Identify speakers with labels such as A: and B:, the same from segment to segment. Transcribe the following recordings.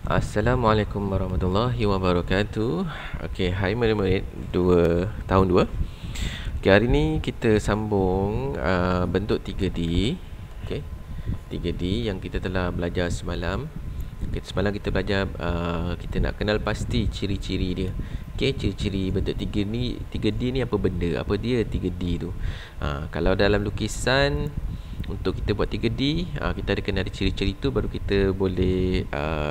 A: Assalamualaikum warahmatullahi wabarakatuh. Okey, hai murid-murid tahun 2. Okey, hari ni kita sambung bentuk 3D. Okey. 3D yang kita telah belajar semalam. Semalam kita belajar kita nak kenal pasti ciri-ciri dia. Okey, ciri-ciri bentuk 3D ni apa benda? Apa dia 3D tu? Kalau dalam lukisan untuk kita buat 3D, kita ada kena ada ciri-ciri tu baru kita boleh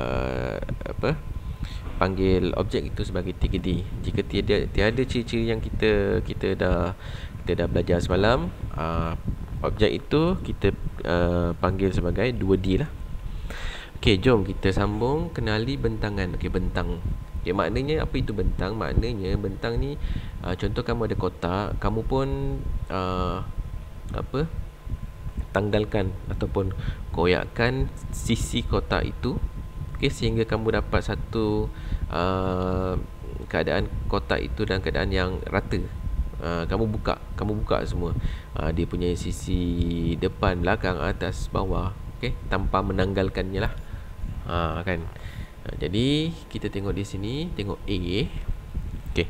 A: panggil objek itu sebagai 3D. Jika tiada ciri-ciri yang kita dah belajar semalam, objek itu kita panggil sebagai 2D lah. Okey, jom kita sambung kenali bentangan. Okey, bentang. Okey, maknanya apa itu bentang? Maknanya bentang ni contoh kamu ada kotak, kamu pun tanggalkan ataupun koyakkan sisi kotak itu, okay, sehingga kamu dapat satu keadaan kotak itu dalam keadaan yang rata. Kamu buka semua, dia punya sisi depan, belakang, atas, bawah, okay, tanpa menanggalkannya lah. Kan. Jadi kita tengok di sini, tengok A. Okay.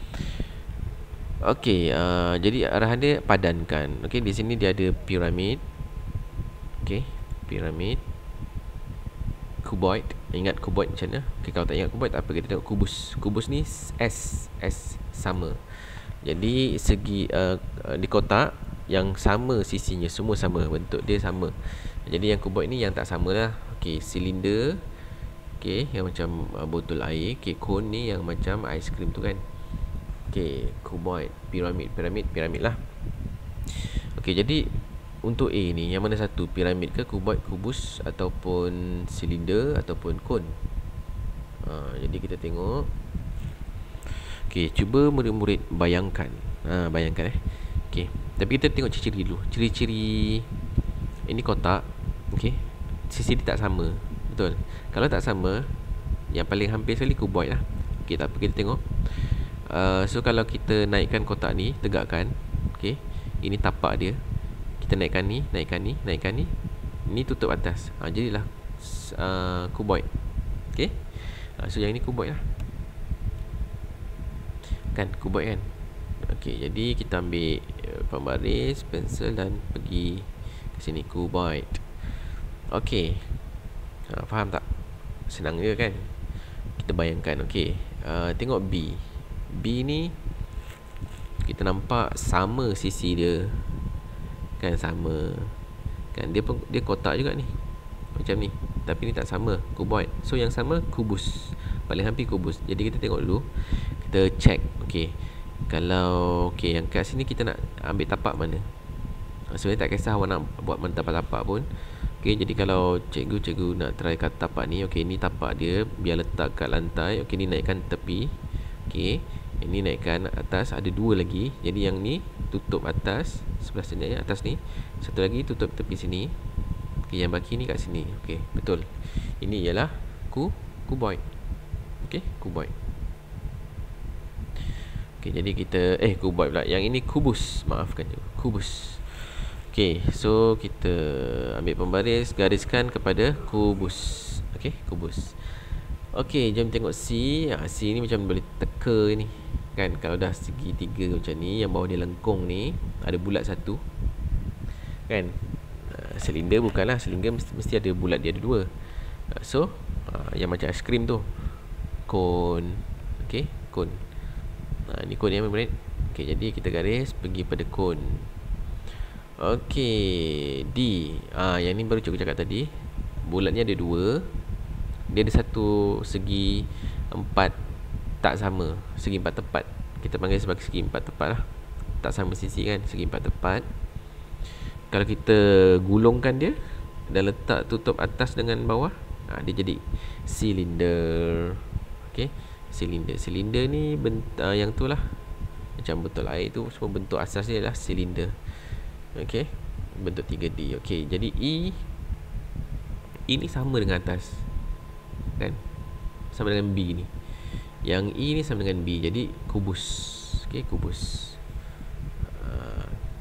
A: Okey, jadi arahan dia padankan. Okey, di sini dia ada piramid. Okey, piramid, kuboid. Ingat kuboid macam mana? Okey, kalau tak ingat kuboid tak apa, kita tengok kubus. Kubus ni S sama. Jadi segi di kotak yang sama sisinya, semua sama, bentuk dia sama. Jadi yang kuboid ni yang tak sama lah. Okey, silinder. Okey, yang macam botol air. Okey, cone ni yang macam aiskrim tu kan. Okey, kuboid, piramid lah. Okey, jadi untuk A ni, yang mana satu? Piramid ke kuboid, kubus, ataupun silinder, ataupun cone? Jadi kita tengok. Okey, cuba murid-murid bayangkan. Bayangkan Okey, tapi kita tengok ciri-ciri dulu. Ciri-ciri ini kotak. Okey, sisi dia tak sama. Betul. Kalau tak sama, yang paling hampir sekali kuboid lah. Okey, tak apa, kita tengok. So kalau kita naikkan kotak ni, tegakkan. Okey, ini tapak dia. Kita naikkan ni. Ni tutup atas. Jadilah kuboid. Okey. So yang ni kuboid lah. Kan, kuboid kan. Okey, jadi kita ambil pembaris, pensel dan pergi ke sini, kuboid. Okey. Faham tak? Senang je kan? Kita bayangkan. Okey. Tengok B. B ni kita nampak sama sisi dia. Kan sama. Kan dia kotak juga ni. Macam ni. Tapi ni tak sama, kuboid. So yang sama kubus. Paling hampir kubus. Jadi kita tengok dulu. Kita check. Okey. Kalau yang kat sini kita nak ambil tapak mana? Sebenarnya tak kisah awak nak buat mana tapak-tapak pun. Okey, jadi kalau cikgu nak try kat tapak ni, okey, ni tapak dia, biar letak kat lantai. Okey, ni naikkan tepi. Okey, ini naikkan atas. Ada dua lagi. Jadi yang ni tutup atas sebelah sini, atas ni. Satu lagi tutup tepi sini. Okey, yang baki ni kat sini. Okey, betul. Ini ialah kuboid. Okey, kuboid. Okey, jadi kita kuboid pula. Yang ini kubus. Maafkan je. Kubus. Okey, so kita ambil pembaris, gariskan kepada kubus. Okey, kubus. Okey, jom tengok C. C ni macam boleh teka ni. Kan, kalau dah segi tiga macam ni, yang bawah dia lengkung ni, ada bulat satu. Kan, silinder bukanlah. Silinder mesti ada bulat, dia ada dua. So, yang macam aiskrim tu, cone. Okey, cone. Ni cone yang murid. Okey, jadi kita garis pergi pada cone. Okey, D. Yang ni baru cikgu cakap tadi. Bulatnya ada dua. Dia ada satu segi empat tak sama. Segi empat tepat. Kita panggil sebagai segi empat tepat lah. Tak sama sisi kan, segi empat tepat. Kalau kita gulungkan dia dan letak tutup atas dengan bawah, dia jadi silinder. Okey, silinder. Silinder ni yang tu lah, macam botol air tu, semua bentuk asas dia lah silinder. Okey, bentuk 3D. Okey, jadi E ini sama dengan atas. Kan? Sama dengan B ni. Yang E ni sama dengan B. Jadi kubus. Okey, kubus.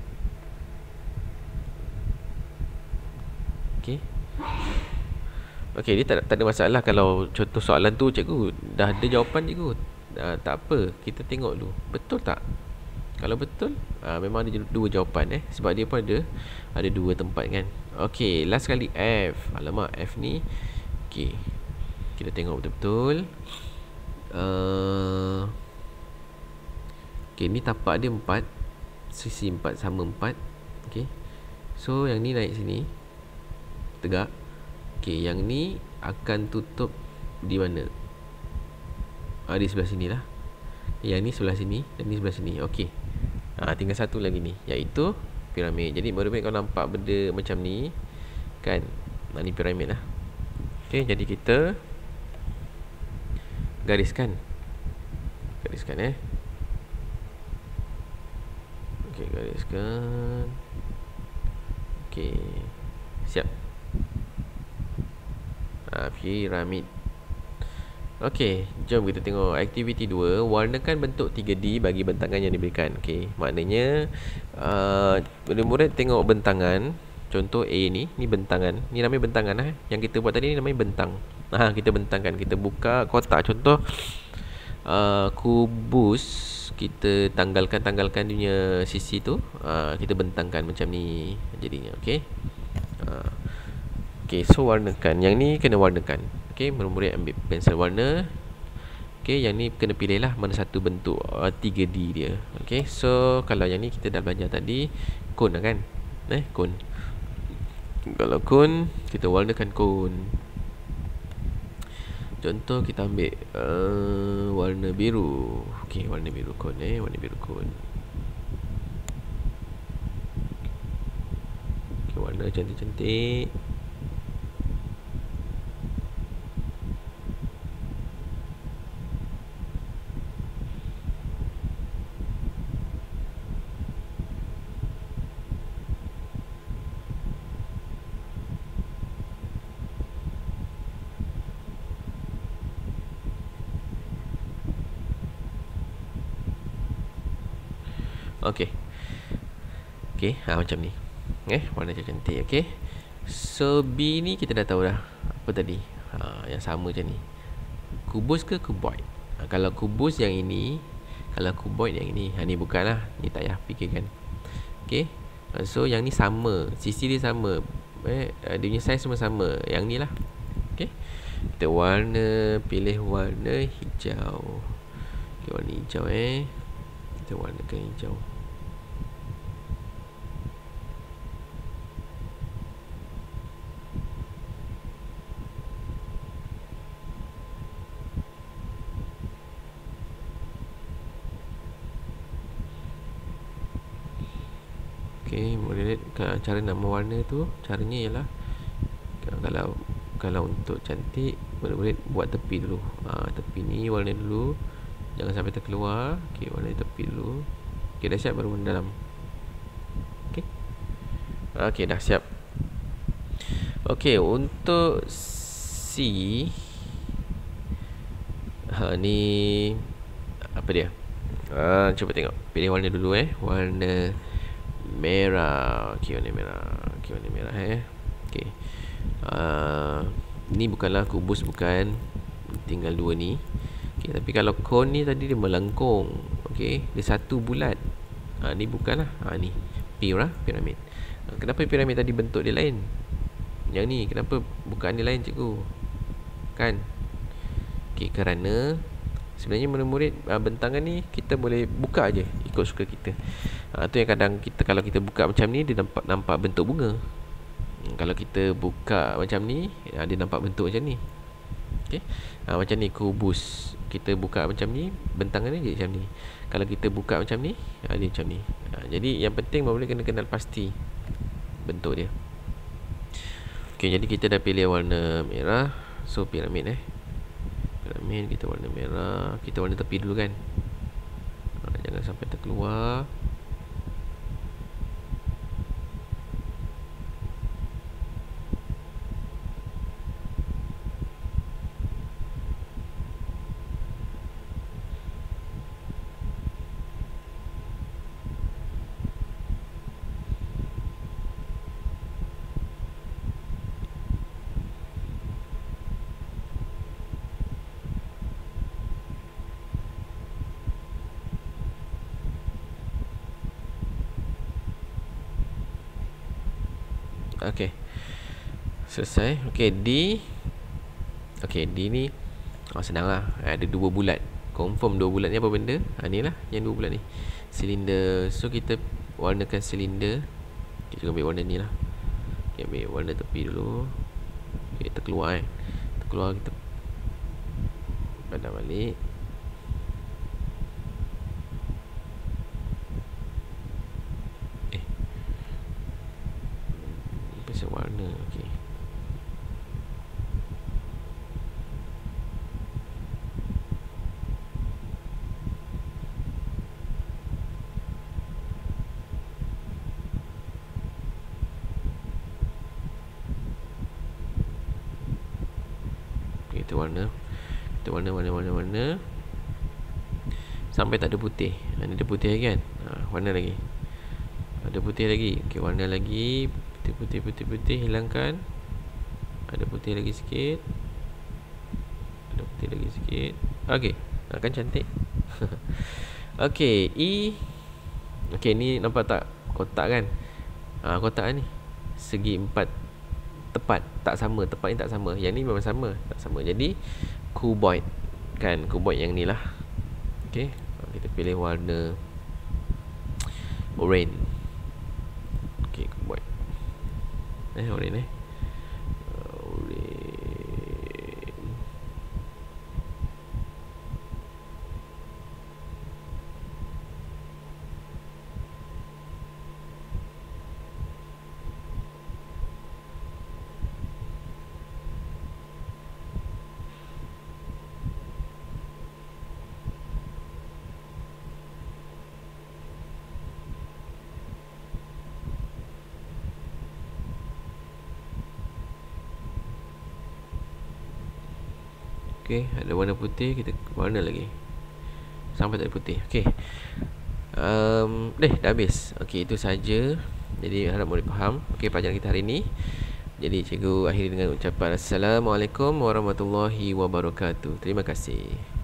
A: Okey. Okey, dia tak ada masalah kalau contoh soalan tu cikgu dah ada jawapan cikgu. Tak apa, kita tengok dulu. Betul tak? Kalau betul, memang ada dua jawapan sebab dia pun ada dua tempat kan. Okey, last kali F. Alamak, F ni. Okey. Kita tengok betul-betul. Okey, ni tapak dia 4. Sisi 4 sama 4. Okey. So, yang ni naik sini. Tegak. Okey, yang ni akan tutup di mana? Di sebelah sini lah. Yang ni sebelah sini dan ni sebelah sini. Okey. Tinggal satu lagi ni, iaitu piramid. Jadi murid-murid kau nampak benda macam ni kan? Ni piramid lah. Okey, jadi kita gariskan. Okey, gariskan. Okey, siap. Piramid. Okey, jom kita tengok aktiviti 2. Warnakan bentuk 3D bagi bentangan yang diberikan. Okey, maknanya murid-murid tengok bentangan. Contoh A ni bentangan. Ni namanya bentangan lah. Yang kita buat tadi ni namanya bentang. Kita bentangkan. Kita buka kotak. Contoh kubus, kita tanggalkan dia punya sisi tu. Kita bentangkan macam ni jadinya. Okey. Okey, so warnakan. Yang ni kena warnakan. Okey, murid-murid ambil pensel warna. Okey, yang ni kena pilih lah mana satu bentuk 3D dia. Okey, so kalau yang ni kita dah belajar tadi, kon lah kan. Kon. Kalau kon, kita warnakan kon. Contoh kita ambil warna biru. Okey, warna biru kon. Warna biru kon. Okey, warna cantik-cantik. Okey. Okey, macam ni. Warna cantik. Okey. So B ni kita dah tahu dah. Apa tadi? Yang sama macam ni. Kubus ke kuboid? Kalau kubus yang ini, kalau kuboid yang ini. Ni bukanlah. Ni tak payah fikirkan. Okey. So yang ni sama. Sisi dia sama. Dia punya saiz semua sama. Yang ni lah. Okey. Kita pilih warna hijau. Okey, warna hijau kita warnakan hijau. Okey, boleh lihat cara nak mewarna tu. Caranya ialah kalau untuk cantik, boleh buat tepi dulu. Tepi ni warna dulu. Jangan sampai terkeluar. Okey, warna tepi dulu. Okey, dah siap baru warna dalam. Okey. Okey, dah siap. Okey, untuk C ni apa dia? Cuba tengok. Pilih warna dulu warna merah. Okey, warna merah. Okey. Ni bukanlah kubus, bukan. Tinggal dua ni. Okey, tapi kalau kon ni tadi dia melengkung. Okey, dia satu bulat. Ni bukanlah. Ni piramid. Kenapa piramid tadi bentuk dia lain? Yang ni kenapa bukaan dia lain, cikgu? Kan? Okey, kerana sebenarnya murid-murid bentangan ni kita boleh buka aje ikut suka kita. Tu yang kadang kalau kita buka macam ni, dia nampak bentuk bunga. Kalau kita buka macam ni, dia nampak bentuk macam ni. Okey. Macam ni kubus. Kita buka macam ni, bentangan dia macam ni. Kalau kita buka macam ni, dia macam ni. Jadi yang penting murid kena kenal pasti bentuk dia. Okey, jadi kita dah pilih warna merah. So piramid piramid kita warna merah. Kita warna tepi dulu kan. Jangan sampai terkeluar. Okey. Selesai. Okey, D. Okey, D ni senang lah. Ada 2 bulat. Confirm 2 bulat ni apa benda? Ni lah yang 2 bulat ni. Silinder. So kita warnakan silinder. Kita ambil warna ni lah. Okay, ambil warna tepi dulu. Okay, terkeluar terkeluar, kita padam balik. Pasal warna. Okay. Kita warna sampai tak ada putih. Ada putih lagi kan? Warna lagi. Ada putih lagi. Okey, warna lagi. Putih, hilangkan. Ada putih lagi sikit. Ada putih lagi sikit. Okey, kan cantik. Okey, E. Okey, ni nampak tak kotak kan? Kotak ni segi 4 tepat, tak sama. Tepat ni tak sama. Yang ni memang sama, tak sama. Jadi cuboid kan, cuboid yang ni lah. Okey, kita pilih warna orange. Okey, cuboid. Orange orange. Okey, ada warna putih, kita warna lagi sampai tak ada putih. Okey. Dah habis. Okey, itu saja. Jadi harap boleh faham. Okey, pelajaran kita hari ini. Jadi cikgu akhiri dengan ucapan Assalamualaikum warahmatullahi wabarakatuh. Terima kasih.